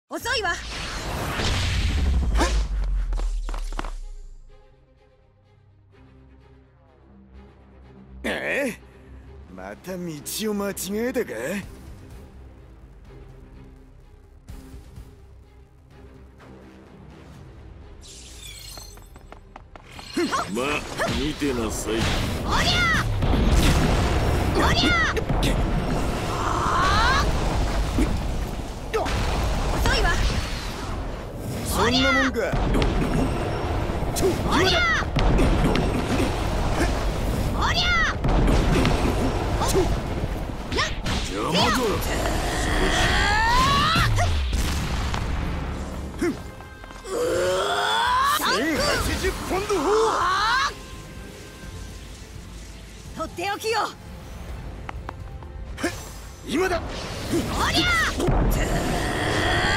遅いわ。 また道を間違えたか。 まあ見てなさい。 おりゃおりゃ遅いわ。 そんなもんか。 おりゃおりゃ邪魔だ。 1080ポンド砲。 とっておきよ。 今だ。 おりゃ